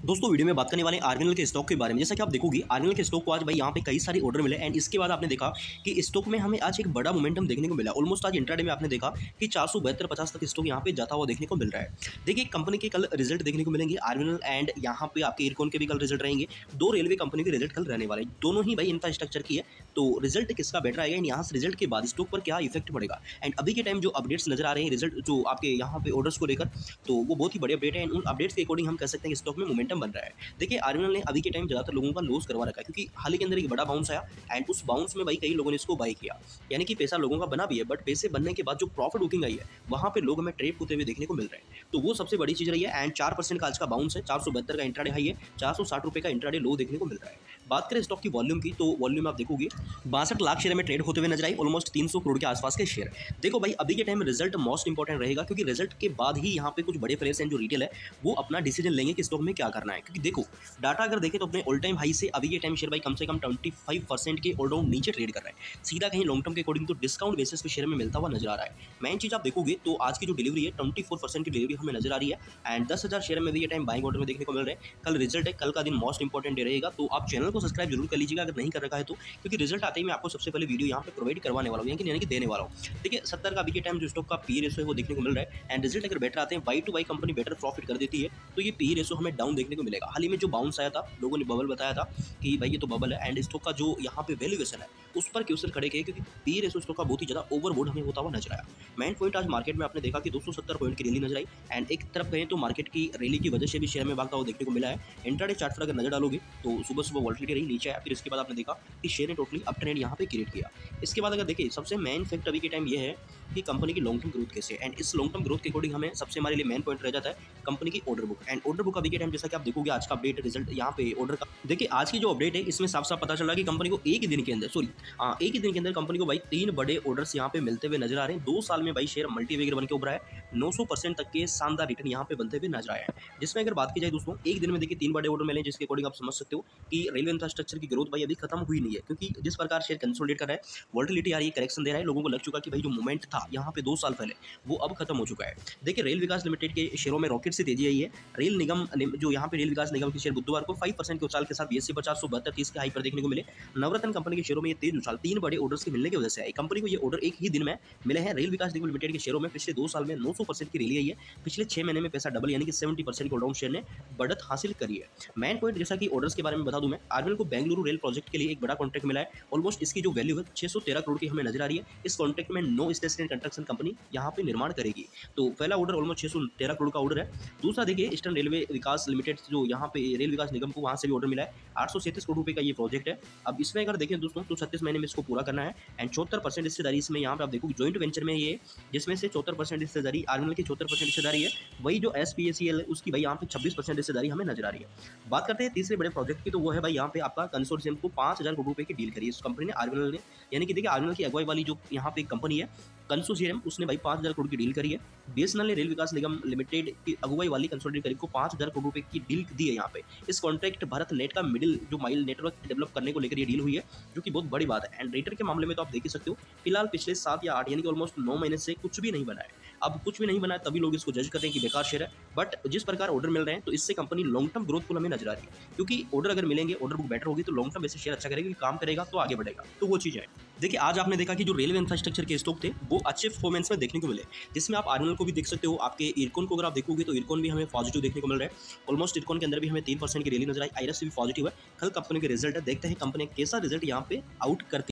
दोस्तों वीडियो में बात करने वाले हैं आर्गेनल के स्टॉक के बारे में। जैसा कि आप देखोगे आर्गेनल के स्टॉक को आज भाई यहाँ पे कई सारे ऑर्डर मिले एंड इसके बाद आपने देखा कि स्टॉक में हमें आज एक बड़ा मोमेंटम देखने को मिला। ऑलमोस्ट आज इंट्राडे में आपने देखा कि 472-50 तक स्टॉक यहाँ पे जाता हुआ देखने को मिल रहा है। देखिए कंपनी के कल रिजल्ट देखने को मिलेंगे आर्गेनल एंड यहाँ पे आपके इरकॉन के भी कल रिजल्ट रहेंगे। दो रेलवे कंपनी के रिजल्ट कल रहने वाले, दोनों ही भाई इंफ्रास्ट्रक्चर की है, तो रिजल्ट किसका बेटर आएगा एंड यहाँ से रिजल्ट के बाद स्टॉक पर क्या इफेक्ट पड़ेगा। एंड अभी के टाइम जो अपडेट्स नजर आ रहे हैं रिजल्ट जो आपके यहाँ पे ऑर्डर्स को लेकर, तो वो बहुत ही बड़े अपडेट है एंड उन अपडेट्स के अकॉर्डिंग हम कह सकते हैं कि स्टॉक में मोमेंटम बन रहा है। देखिए आर्गेनल ने अभी के टाइम ज़्यादातर लोगों का लॉस करवा रखा है क्योंकि हाल ही के अंदर एक बड़ा बाउंस आया एंड उस बाउंस में भाई कई लोगों ने इसको बाई किया, यानी कि पैसा लोगों का बना भी है, बट पैसे बनने के बाद जो प्रॉफिट बुकिंग आई है वहाँ पे लोग हमें ट्रेड होते हुए देखने को मिल रहे हैं। तो वो सबसे बड़ी चीज़ रही है एंड 4% का आज का बाउंस है, 472 का इंट्राडे हाई है, 460 रुपये का इंट्राडे लो देखने को मिल रहा है। बात करें स्टॉक की वॉल्यूम की, तो वॉल्यूम आप देखोगे 62 लाख शेयर में ट्रेड होते हुए नजर आई, ऑलमोस्ट 300 करोड़ के आसपास के शेयर। देखो भाई अभी के टाइम रिजल्ट मोस्ट इंपॉर्टेंट रहेगा क्योंकि रिजल्ट के बाद ही यहाँ पे कुछ बड़े प्लेयर्स हैं जो रिटेल है वो अपना डिसीजन लेंगे कि स्टॉक में क्या करना है। क्योंकि देखो डाटा अगर देखें तो अपने ऑल टाइम हाई से अभी के टाइम शेयर भाई कम से कम 25% के ऑल राउंड नीचे ट्रेड कर रहा है। सीधा कहीं लॉन्ग टर्म के अकॉर्डिंग तो डिस्काउंट बेसिस पे शेयर में मिलता हुआ नजर आ रहा है। मेन चीज आप देखोगे तो आज की जो डिलीवरी है 24% की डिलीवरी हमें नजर आ रही है एंड 10,000 शेयर में भी ये टाइम बाइंग ऑर्डर में देखने को मिल रहे हैं। कल रिजल्ट है, कल का दिन मोस्ट इंपॉर्टेंट डे रहेगा, तो आप चैनल को सब्सक्राइब जरूर कर लीजिएगा अगर नहीं कर रखा है तो, क्योंकि रिजल्ट आते ही मैं आपको सबसे पहले वीडियो यहाँ पे प्रोवाइड करवाने वाला हूँ, यानी कि देने वाला हूँ। देखिए 70 का अभी के टाइम जो स्टॉक का पी रेशो है वो देखने को मिल रहा है एंड रिजल्ट अगर बेटर आते हैं Y to Y company better profit कर देती है तो ये पी रेशो हमें डाउन देखने को मिलेगा। हाल ही में जो बाउंस आया था लोगों ने बबल बताया था कि भाई ये तो बबल है एंड स्टॉक का जो यहाँ पे वैल्यूएशन है उस पर क्वेश्चन खड़े किए क्योंकि पी रेशो स्टॉक का बहुत ही ज्यादा ओवरबोर्ड हमें होता हुआ नजर आया। मेन पॉइंट आज मार्केट में आपने देखा कि 270 पॉइंट की रैली नजर आई एंड एक तरफ कहें तो मार्केट की रैली की वजह से भी शेयर में भागता हुआ देखने को मिला है। इंट्राडे चार्ट पर अगर नजर डालोगे तो सुबह सुबह वॉल्टिलिटी रही, नीचे आया, फिर इसके बाद आपने देखा कि शेयर ने टोटली अप ट्रेंड यहाँ पे क्रिएट किया। इसके बाद अगर देखिए सबसे मेन फैक्ट अभी के टाइम ये है कि कंपनी की लॉन्ग टर्म ग्रोथ कैसे है एंड इस लॉन्ग टर्म ग्रोथ के अकॉर्डिंग हमें सबसे हमारे लिए मेन पॉइंट रह जाता है कंपनी की order book and order book अभी के टाइम जैसा कि आप देखोगे आज का अपडेट रिजल्ट यहाँ पे ऑर्डर का देखिए आज की जो अपडेट है इसमें साफ साफ पता चल रहा है कि कंपनी को एक ही दिन के अंदर कंपनी को भाई 3 बड़े ऑर्डर्स यहाँ पे मिलते हुए नजर आ रहे हैं। 2 साल में भाई शेयर मल्टीवेगर बन के उभरा है, 900% तक के शानदार रिटर्न यहाँ पे बनते हुए नजर आया है। जिसमें अगर बात की जाए दोस्तों एक दिन में देखिए 3 बड़े ऑर्डर मिले, जिसके अकॉर्डिंग आप समझ सकते हो कि रेलवे इंफ्रास्ट्रक्चर की ग्रोथ भाई अभी खत्म हुई नहीं है, क्योंकि जिस प्रकार शेयर कंसोलिडेट कर रहा है, वोलेटिलिटी आ रही है, करेक्शन दे रहा है, लोगों को लग चुका कि भाई जो मोमेंट था यहाँ पे 2 साल पहले वो अब खत्म हो चुका है। देखिए रेल विकास लिमिटेड के शेयरों में रॉकेट से तेजी आई है। रेल निगम जो यहाँ पे रेल विकास निगम के शेयर बुधवार को 5% के उछाल के साथ बीएससी 50-72-30 के हाई पर देखने को मिले। नवरत्न कंपनी के शेयरों में ये तेज उछाल 3 बड़े ऑर्डर्स के मिलने की वजह से आई। कंपनी को ये ऑर्डर एक ही दिन में मिले हैं। रेल विकास निगम लिमिटेड के शेयरों में पिछले 2 साल में 900% की रैली आई है। पिछले 6 महीने में पैसा डबल यानी कि 70% के ऑलराउंड शेयर ने बढ़त हासिल करी है। मेन पॉइंट जैसा कि ऑर्डर्स के बारे में बता दूं मैं, आर्गेनल को बेंगलुरु रेल प्रोजेक्ट के लिए एक बड़ा कॉन्ट्रैक्ट मिला है। ऑलमोस्ट इसकी जो वैल्यू है 613 करोड़ की हमें नजर आ रही है। इस कॉन्ट्रैक्ट में 9 स्टेशन कंस्ट्रक्शन कंपनी यहाँ पे निर्माण करेगी। तो पहला ऑर्डर ऑलमोस्ट 613 करोड़ का ऑर्डर है। दूसरा देखिए ईस्टर्न रेलवे विकास लिमिटेड जो यहाँ पे रेल विकास निगम को वहाँ से भी ऑर्डर मिला है। 837 करोड़ रुपए का ये प्रोजेक्ट है। अब इसमें अगर देखें दोस्तों तो 36 महीने में इसको पूरा करना है एंड 74% हिस्सेदारी इसमें यहाँ पे आप देखो ज्वाइंट वेंचर में ये, जिसमें से 74% हिस्सेदारी आर्गेनल की 74% हिस्सेदारी है। वही जो SPACL है उसकी भाई यहाँ पे 26% हिस्सेदारी हमें नजर आ रही है। बात करते हैं तीसरे बड़े प्रोजेक्ट की, तो वो है भाई यहाँ पे आपका कंसोर्शियम को 5,000 करोड़ रुपए की डील करी इस कंपनी ने आर्गेनल ने, यानी कि देखिए आर्गेनल की अगुवाई वाली जो यहाँ पे कंपनी है कंसोर्शियम उसने भाई 5,000 करोड़ की डील करी है। बीएसएनएल ने रेल विकास निगम लिमिटेड की अगुवाई वाली कंसोलिडेट करी को 5,000 करोड़ रुपए की डील दी है। यहाँ पे इस कॉन्ट्रैक्ट भारत नेट का मिडिल जो माइल नेटवर्क डेवलप करने को लेकर ये डील हुई है, जो कि बहुत बड़ी बात है। एंड रेटर के मामले में तो आप देख ही सकते हो फिलहाल पिछले 7 या 8 यानी कि ऑलमोस्ट 9 महीने से कुछ भी नहीं बना है। अब कुछ भी नहीं बना है तभी लोग इसको जज करते हैं कि बेकार शेयर है, बट जिस प्रकार ऑर्डर मिल रहे हैं तो इससे कंपनी लॉन्ग टर्म ग्रोथ को हमें नजर आ रही है, क्योंकि ऑर्डर अगर मिलेंगे, ऑर्डर बुक बेटर होगी तो लॉन्ग टर्म बेसिस शेयर अच्छा करेगा, काम करेगा तो आगे बढ़ेगा। तो वो चीज़ है। देखिए आज आपने देखा कि जो रेलवे इंफ्रास्ट्रक्चर के स्टॉक थे वो अच्छे परफॉर्मेंस में देखने को मिले, जिसमें आप आर्गेनल को भी देख सकते हो। आपके इरकॉन को अगर आप देखोगे तो इरकॉन भी हमें पॉजिटिव देखने को मिल रहा है। ऑलमोस्ट इरकॉन के अंदर भी हमें 3% की रैली नजर आई। आईरस भी पॉजिटिव है। कल कंपनी के रिजल्ट है, देखते हैं कंपनी कैसा रिजल्ट यहाँ पे आउट करती है।